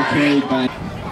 carried by...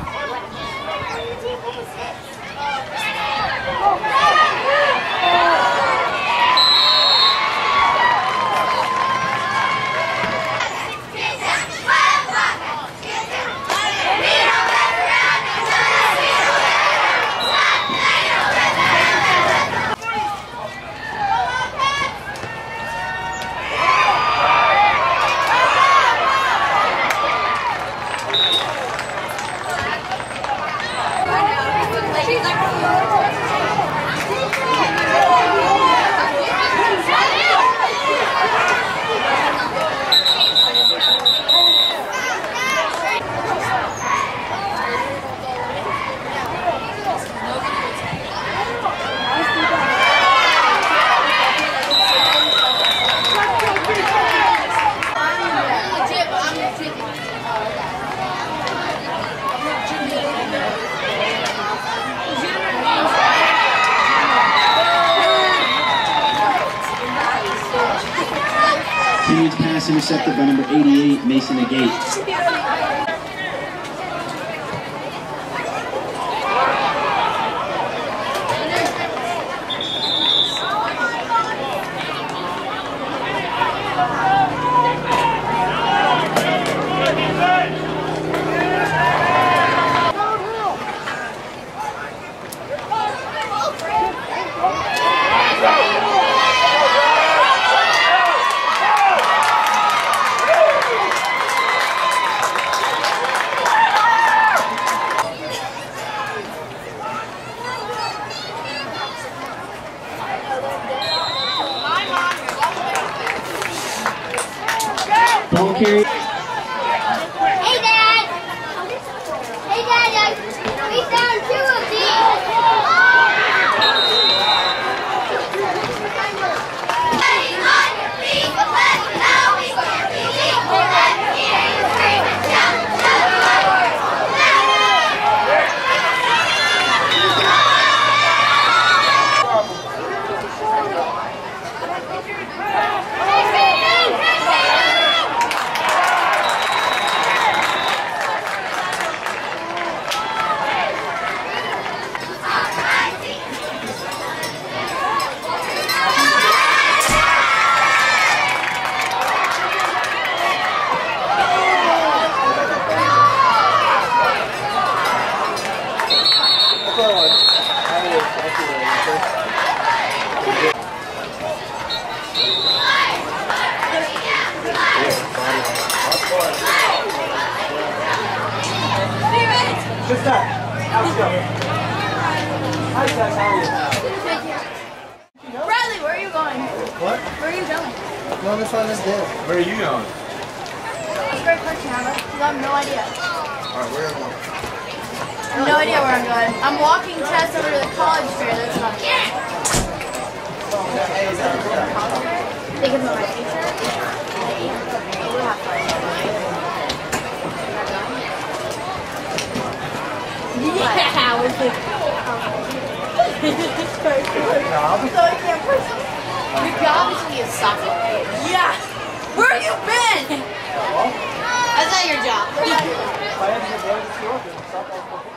Pass intercepted by number 88, Mason Agate. Ball carry. Hey, Dad! Hey, Dad! We found two of these! On your feet, but let's know we can't believe we're at the game. Scream and shout and shout the words. Good stuff. How's it going? Hi, guys. How are you? Bradley, where are you going? What? Where are you going? I'm going to find this deal. Where are you going? That's a great question, Hannah. Because I have no idea. Alright, where are you going? I have no idea where I'm going. I'm walking Tess over to the college fair. That's not it. Hey, is that college fair? They give me my t-shirt. We'll have fun. Yeah, with the so I can't push him. Your job is to be a soccer player. Yeah. Where have you been? That's not your job. I had to go to school and stop.